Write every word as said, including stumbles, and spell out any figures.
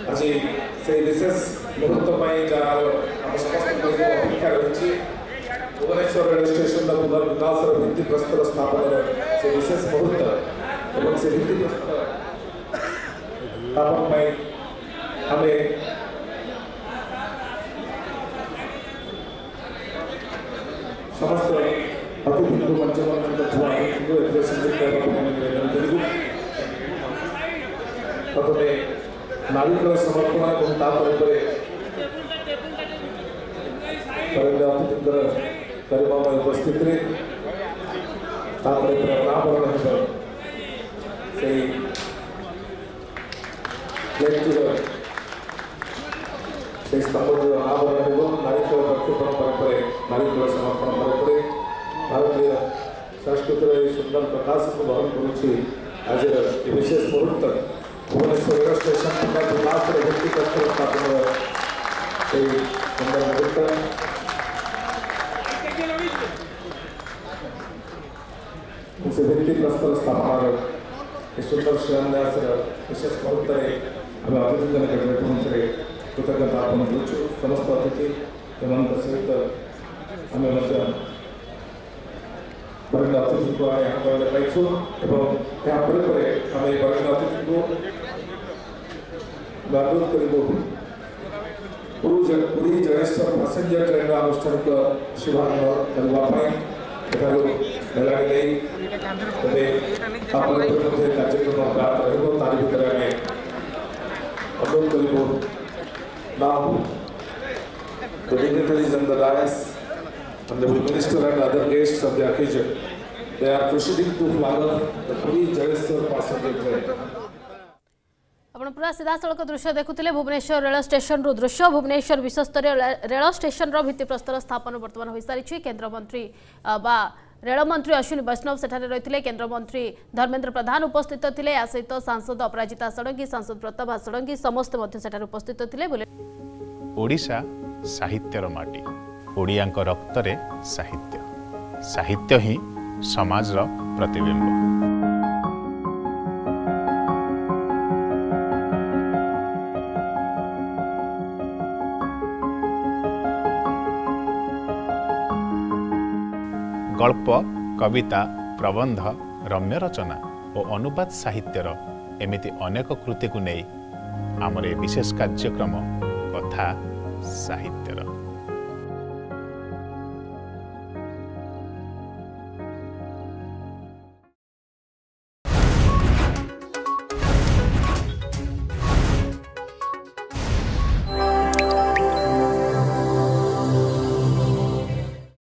आज से विशेष मुहूर्त जहाँ आम समस्त अपेक्षा रही भुवनेश्वर रेल स्टेशन पुनर्विकास भित्तिप्रस्तर स्थापन से विशेष मुहूर्त एवं से भित्तिप्रस्तर स्थापन आम समस्त अतिथि मंच प्रथम नागरिक समर्पण और अतिथि परिमाण उपस्थित अनावरण से स्तंभ अनावरण हो नागरिक प्रक्षेपण पर नागरिक समर्पण पर भारतीय संस्कृतिर सुंदर प्रकाश को बहन कर आज विशेष मुहूर्त भुवनेश्वर रेल स्टेशन पुनर्विकास भित्तिप्रस्तर स्थापन सुंदर मुहूर्त से भित्तिप्रस्तर स्थापन सुंदर शिलान्यास विशेष मुहूर्त आम अभिनंदन करने कृतज्ञता ज्ञापन करुँ समस्त अतिथि एम सहित आम वरिष्ठ अतिथि को यहाँ पाइछू यहाँ आम वरिष्ठ अतिथि को अनुरोध करूँ पुरी जनेश्वर पैसेंजर ट्रेन आनुष्ठानिक शुभारंभ करने कार्यक्रम प्राप्त तारी भर अनुरोध करूँ now the dignitaries and the dais and the minister and other guests of the occasion they are proceeding to flag the Puri Janeshwar passenger train. आपण पूरा सीधा सड़क दृश्य देखुले भुवनेश्वर रेल स्टेशन रो दृश्य भुवनेश्वर विश्वस्तरीय रेल स्टेशन रो भित्तिप्रस्तर स्थापन वर्तमान हो सारी केंद्र मंत्री बा रेल मंत्री अश्विनी वैष्णव सेठारे रही केंद्र मंत्री धर्मेंद्र प्रधान उपस्थित थे या सहित सांसद अपराजिता षडंगी सांसद प्रतिभा षडंगी समस्त उपस्थित थे। ओडिशा साहित्यर माटी ओडियांक रक्तरे साहित्य साहित्य ही समाज रो प्रतिबिंब। गल्प कविता प्रबंध रम्य रचना और अनुवाद साहित्यर एमिति अनेक कृति को नहीं आमर विशेष कार्यक्रम कथा साहित्य।